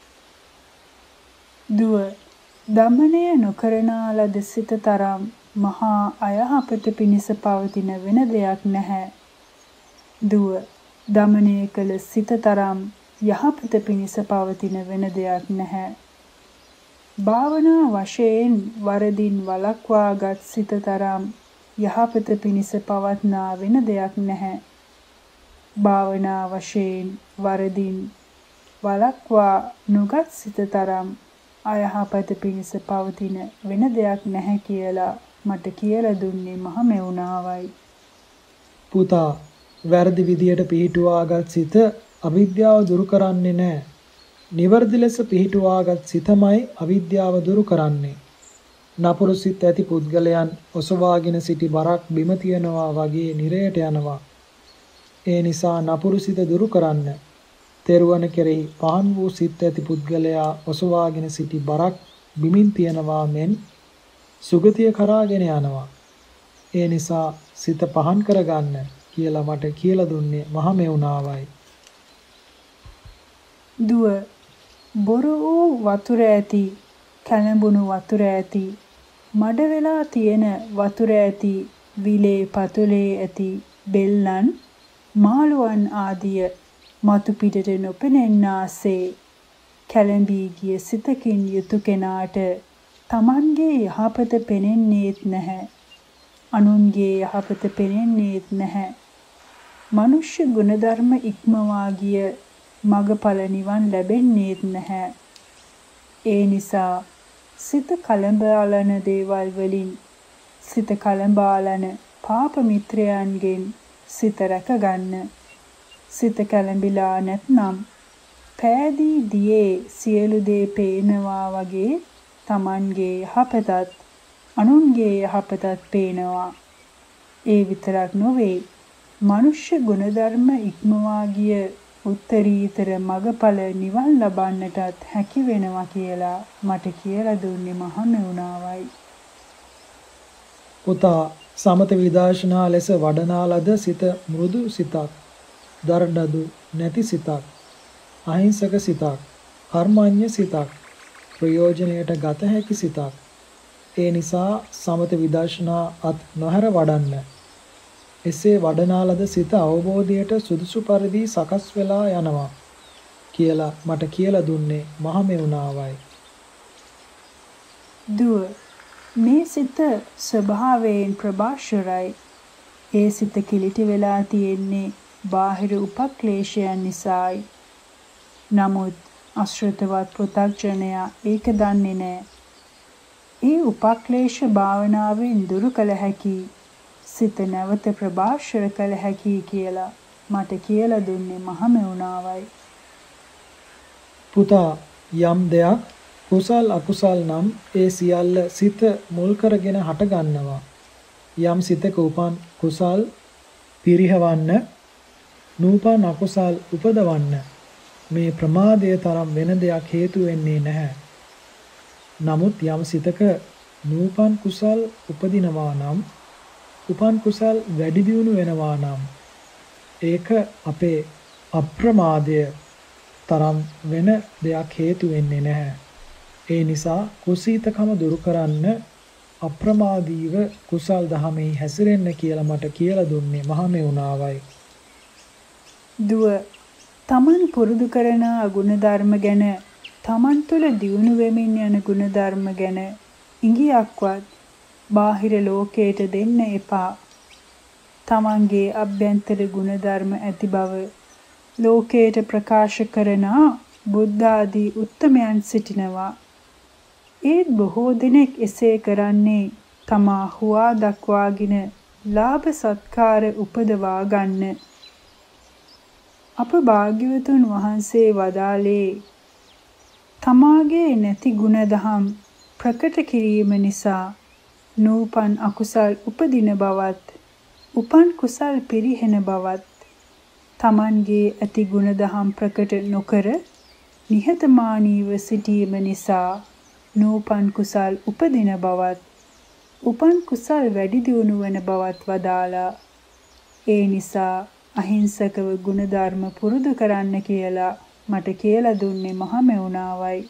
දුව දමනය නොකරනා ලද සිත තරම් මහා අයහපත පිණිස පවතින වෙන දෙයක් නැහැ. දුව දමනය කළ සිත තරම් යහපත පිණිස පවතින වෙන දෙයක් නැහැ. භාවනා වශයෙන් වරදින් වළක්වාගත් සිත තරම් යහපත පිණිස පවත්නා වෙන දෙයක් නැහැ. භාවනා වශයෙන් වරදින් වළක්වා නොගත් සිත තරම් අයහපත පිණිස පවතින වෙන දෙයක් නැහැ කියලා මට කියලා දුන්නේ මහමෙවුනාවයි. පුතා වැරදි විදියට පිහිටුවාගත් සිත අවිද්‍යාව දුරු කරන්නේ නැහැ. නිවර්දි ලෙස පිහිටුවාගත් සිතමයි අවිද්‍යාව දුරු කරන්නේ. නපුරු සිත් ඇති පුද්ගලයන් ඔසවාගෙන සිටි බරක් බිම තියනවා වගේ නිරයට යනවා. ඒ නිසා නපුරු සිත දුරු කරන්න තෙරුවන් කෙරෙහි පහන් වූ සිත් ඇති පුද්ගලයා ඔසවාගෙන සිටි බරක් බිමින් තියනවා මෙන් සුගතිය කරාගෙන යනවා. ඒ නිසා සිත පහන් කරගන්න කියලා මට කියලා දුන්නේ මහමෙවුනාවයි. දුව බොරු වූ වතුර ඇති කැළඹුණු වතුර ඇති මඩ වෙලා තියෙන වතුර ඇති විලේ පතුලේ ඇති බෙල්ලන් මාළුවන් ආදිය මතු පිටට නොපෙනෙන්නාසේ කැළඹී ගිය සිතකින් යුතු කෙනාට තමන්ගේ යහපත පෙනෙන්නේත් නැහැ. අනුන්ගේ යහපත පෙනෙන්නේත් නැහැ. මනුෂ්‍ය ගුණධර්ම ඉක්මවා ගිය මගඵල නිවන් ලැබෙන්නේත් නැහැ. ඒ නිසා සිත කලඹාලන දේවල් වලින් සිත කලඹාලන පාප මිත්‍රයන්ගෙන් සිත රැකගන්න. සිත කැළඹිලා නැත්නම් පෑදී දියේ සියලු දේ පේනවා වගේ තමන්ගේ යහපතත් අනුන්ගේ යහපතත් පේනවා. ඒ විතරක් නොවේ මනුෂ්‍ය ගුණධර්ම ඉක්මවා ගිය උත්තරීතර මගඵල නිවන් ලබන්නටත් හැකි වෙනවා කියලා මට කියලා දුන්නේ මහමෙවුනාවයි. පුතා සමත විදර්ශනා ලෙස වඩනා ලද සිත මෘදු සිතක්, දරඩදු නැති සිතක්, අහිංසක සිතක්, කර්මඤ්ඤ සිතක්, ප්‍රයෝජනයට ගත හැකි සිතක්. ඒ නිසා සමත විදර්ශනා අත් නොහැර වඩන්න. එසේ වඩනා ලද සිත අවබෝධයට සුදුසු පරිදි සකස් වෙලා යනවා කියලා මට කියලා දුන්නේ මහමෙවුනාවයි. දුව මේ සිත ස්වභාවයෙන් ප්‍රභාෂරයි. ඒ සිත කිලිටි වෙලා තියෙන්නේ බාහිර උපක්ලේශයන් නිසායි. නමුත් අශ්‍රතවත් පෘථග්ජනයා ඒක දන්නේ නැහැ. ඒ උපක්ලේශ භාවනාවෙන් දුරු කළ හැකි සිත නැවත ප්‍රභාෂර කළ හැකි කියලා මට කියලා දුන්නේ මහමෙවුනාවයි. පුතා යම් දෙයක් කුසල් අකුසල් නම් ඒ සියල්ල සිත මුල් කරගෙන හට ගන්නවා. යම් සිතක උපන් කුසල් පිරිහවන්න, නූපන් අකුසල් උපදවන්න මේ ප්‍රමාදය තරම් වෙන දෙයක් හේතු වෙන්නේ නැහැ. නමුත් යම් සිතක නූපන් කුසල් උපදිනවා නම්, උපන් කුසල් වැඩි දියුණු වෙනවා නම් ඒක අපේ අප්‍රමාදය තරම් වෙන දෙයක් හේතු වෙන්නේ නැහැ. ඒ නිසා කුසීතකම දුරු කරන්න අප්‍රමාදීව කුසල් දහමෙහි හැසිරෙන්න කියලා මට කියලා දුන්නේ මහමෙවුනාවයි. දුව තමන් පුරුදු කරන ගුණධර්ම ගැන, තමන් තුළ දියුණු වෙමින් යන ගුණධර්ම ගැන ඉඟියක්වත් බාහිර ලෝකයට දෙන්න එපා. තමන්ගේ අභ්‍යන්තර ගුණධර්ම ඇති බව ලෝකයට ප්‍රකාශ කරන බුද්ධ ආදී උත්තමයන් සිටිනවා. ඒත් බොහෝ දෙනෙක් එසේ කරන්නේ තමා හුවා දක්වාගෙන ලාභ සත්කාර උපදවා ගන්න. අප භාග්‍යවතුන් වහන්සේ වදාළේ තමාගේ නැති ගුණදහම් ප්‍රකට කිරීම නිසා නූපන් අකුසල් උපදින බවත්, උපන් කුසල් පිරිහෙන බවත්, තමන්ගේ ඇති ගුණදහම් ප්‍රකට නොකර නිහතමානීව සිටීම නිසා නූපන් කුසල් උපදින බවත්, උපන් කුසල් වැඩි දියුණු වන බවත් වදාලා. ඒ නිසා අහිංසකව ගුණධර්ම පුරුදු කරන්න කියලා මට කියලා දුන්නේ මහමෙවුනාවයි.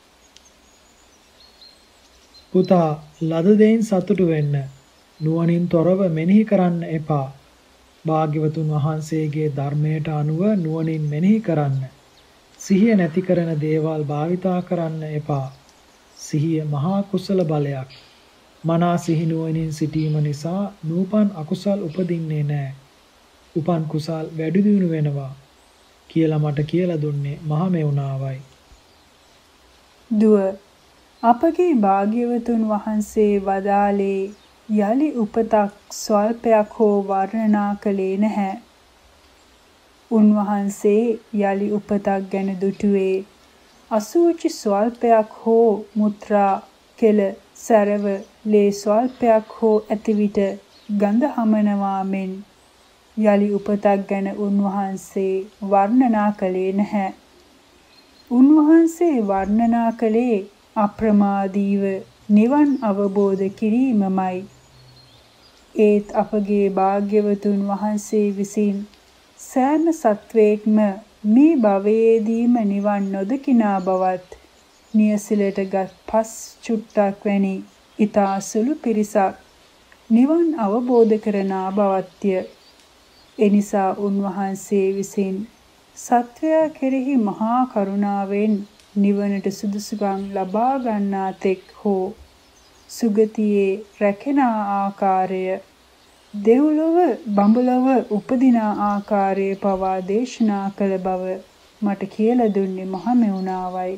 පුතා ලද දෙයින් සතුටු වෙන්න, නුවණින් තොරව මෙනෙහි කරන්න එපා. භාග්‍යවතුන් වහන්සේගේ ධර්මයට අනුව නුවණින් මෙනෙහි කරන්න. සිහිය නැති කරන දේවල් භාවිතා කරන්න එපා. සිහිය මහා කුසල බලයක්. මනා සිහි නුවණින් සිටීම නිසා නූපන් අකුසල් උපදින්නේ නැහැ. උපන් කුසල් වැඩි දියුණු වෙනවා කියලා මට කියලා දුන්නේ මහමෙවුනාවයි. දුව අපගේ භාග්‍යවතුන් වහන්සේ වදාළේ යලි උපතක් ස්වල්පයක් හෝ වර්ණනා කළේ නැහැ. උන්වහන්සේ යලි උපතක් ගැන දුටුවේ අසුචි ස්වල්පයක් හෝ මුත්‍රා කෙල සරව ලේ ස්වල්පයක් හෝ ඇති විට ගඳ හමනවා මෙන් යලි උපතක් ගැන උන්වහන්සේ වර්ණනා කළේ නැහැ. උන්වහන්සේ වර්ණනා කළේ අප්‍රමාදීව නිවන් අවබෝධ කිරීමමයි. ඒත් අපගේ භාග්‍යවතුන් වහන්සේ විසින් සෑම සත්වයක්ම මේ භවයේදීම නිවන් නොදකිනා බවත් නියසිලට ගත් පස් චුට්ටක් වැනි ඊතා සුළු පිරිසක් නිවන් අවබෝධ කරනා බවත්ය. එනිසා උන්වහන්සේ විසින් සත්වයා කෙරෙහි මහා කරුණාවෙන් නිවනට සුදුසුකම් ලබා ගන්නා තෙක් හෝ සුගතියේ රැකෙන ආකාරය දෙව්ලොව බඹලොව උපදින ආකාරය පවා දේශනා කළ බව මට කියලා දුන්නේ මහමෙවුනාවයි.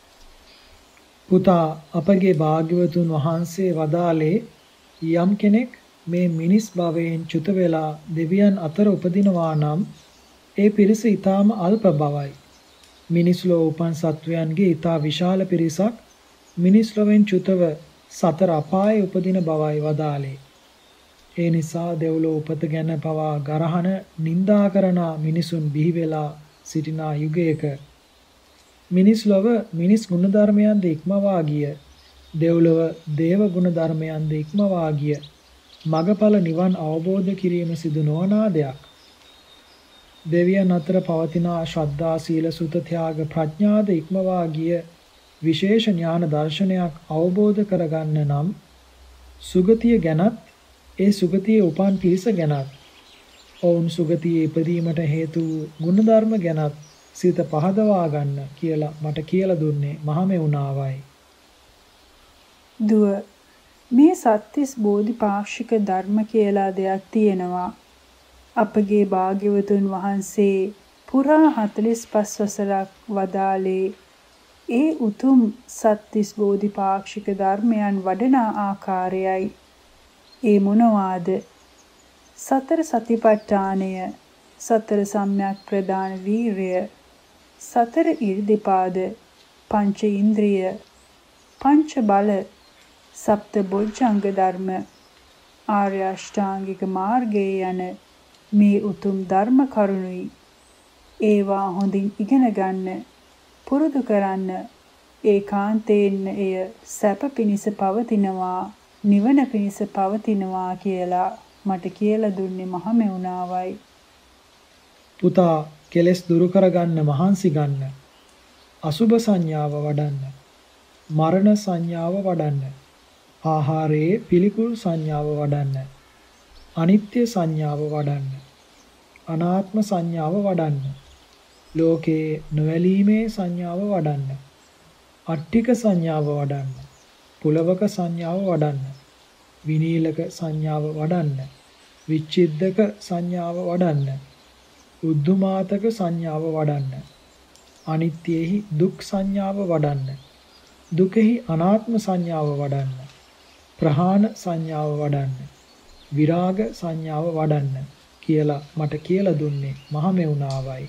පුතා අපගේ භාග්‍යවතුන් වහන්සේ වදාළේ යම් කෙනෙක් මේ මිනිස් භවයෙන් චුත වෙලා දෙවියන් අතර උපදිනවා නම් ඒ පිරිස ඊටාම අල්ප බවයි. මිනිස් ලෝ උපන් සත්වයන්ගේ ඊටා විශාල පිරිසක් මිනිස් ලොවෙන් චුතව සතර අපායේ උපදින බවයි වදාළේ. ඒ නිසා දෙව්ලොව උපත ගැන පවා ගරහන නිඳා කරන මිනිසුන් බිහි වෙලා සිටින යුගයක මිනිස් ලොව මිනිස් ගුණ ධර්මයන් ඉක්මවා ගිය දෙව්ලොව දේව ගුණ ධර්මයන් ඉක්මවා ගිය මගඵල නිවන් අවබෝධ කිරීම සිදු නොවන දෙයක්. දෙවියන් අතර පවතින ශ්‍රද්ධා සීල සුත ත්‍යාග ප්‍රඥාද ඉක්මවා ගිය විශේෂ ඥාන දර්ශනයක් අවබෝධ කරගන්න නම් සුගතිය ගැනත් ඒ සුගතියේ උපන් පිරිස ගැනත් ඔවුන් සුගතියේ ඉපදීමට හේතු ගුණධර්ම ගැනත් සිත පහදවා ගන්න කියලා මට කියලා දුන්නේ මහමෙවුනාවයි. දුව මේ සත්‍තිස් බෝධිපාක්ෂික ධර්ම කියලා දෙයක් තියෙනවා. අපගේ භාග්‍යවතුන් වහන්සේ පුරා 45 වසරක් වදාළේ ඒ උතුම් සත්‍තිස් බෝධිපාක්ෂික ධර්මයන් වඩන ආකාරයයි. ඒ මොනවාද? සතර සතිපට්ඨානය, සතර සම්‍යක් ප්‍රදාන වීරය, සතර ඉර්ධිපාද, පංච ඉන්ද්‍රිය, පංච බල, සප්ත බොජ්ජංග ධර්ම, ආර්ය අෂ්ටාංගික මාර්ගයේ යන මේ උතුම් ධර්ම කරුණුයි. ඒවා හොඳින් ඉගෙන ගන්න, පුරුදු කරන්න. ඒකාන්තයෙන්ම එය සැප පිණිස පවතිනවා, නිවන පිණිස පවතිනවා කියලා මට කියලා දුන්නේ මහමෙවුනාවයි. පුතා කෙලෙස් දුරු කරගන්න මහන්සි ගන්න. අසුභ සංඥාව වඩන්න. මරණ සංඥාව වඩන්න. ආහාරයේ පිළිකුල් සංඥාව වඩන්න. අනිත්‍ය සංඥාව වඩන්න. අනාත්ම සංඥාව වඩන්න. ලෝකේ නොවැළීමේ සංඥාව වඩන්න. අට්ඨික සංඥාව වඩන්න. පුලවක සංඥාව වඩන්න. විනීලක සංඥාව වඩන්න. විච්ඡිද්දක සංඥාව වඩන්න. උද්ධමාතක සංඥාව වඩන්න. අනිත්‍යෙහි දුක් සංඥාව වඩන්න. දුකෙහි අනාත්ම සංඥාව වඩන්න. ප්‍රහාණ සංඥාව වඩන්න. විරාග සංඥාව වඩන්න කියලා මට කියලා දුන්නේ මහමෙවුනාවයි.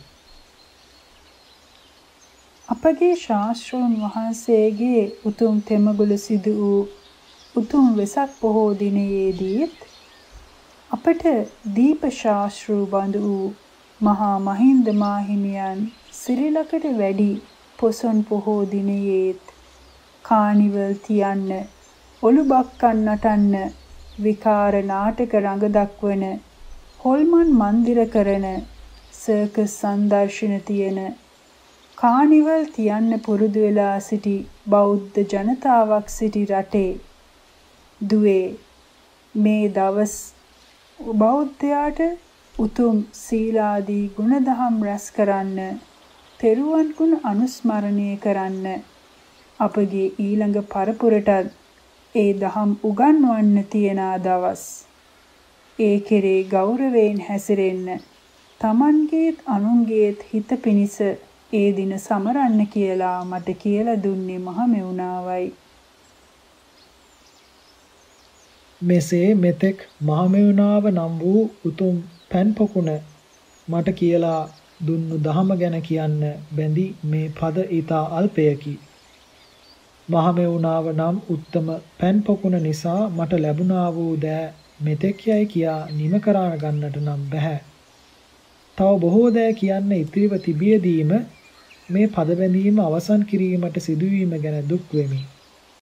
අපගේ ශාස්ත්‍රෝන් වහන්සේගේ උතුම් තෙමගුල සිදු වූ උතුම් වෙසක් පොහෝ දිනයේදීත් අපට දීප ශාස්ත්‍රූ බඳු වූ මහා මහින්ද මාහිමියන් සිරිලකට වැඩි පොසොන් පොහෝ දිනයේත් කානිවල් තියන්න, ඔලුබක්කන් නටන්න, විකාර නාටක රඟ දක්වන, හොල්මන් මන්දිර කරන, සර්කස් සංදර්ශන තියෙන, කානිවල් තියන්න පුරුදු වෙලා සිටි බෞද්ධ ජනතාවක් සිටි රටේ දුවේ මේ දවස් බෞද්ධයාට උතුම් සීලාදී ගුණධම් රැස් කරන්න, තෙරුවන් ගුණ අනුස්මරණය කරන්න, අපගේ ඊළඟ පරපුරටත් ඒ දහම් උගන්වන්න තියන දවස්. ඒ කෙරේ ගෞරවයෙන් හැසිරෙන්න, තමන්ගේත් අනුන්ගේත් හිත පිණිස ඒ දින සමරන්න කියලා මට කියලා දුන්නේ මහමෙවුනාවයි. මෙසේ මෙතෙක් මහමෙවුනාව නම් වූ උතුම් පෑන් පොකුණ මට කියලා දුන්නු දහම ගැන කියන්න බැඳි මේ පද ඊතා අල්පයකි. මහමෙවුනාව නම් උත්තම පෑන් පොකුණ නිසා මට ලැබුණා වූ දෑ මෙතෙක් යයි කියා නිම කරා ගන්නට නම් බෑ. තව බොහෝ දෑ කියන්න ඉතිරිව තිබියදීම මේ පද බැඳීම අවසන් කිරීමට සිදුවීම ගැන දුක් වෙමි.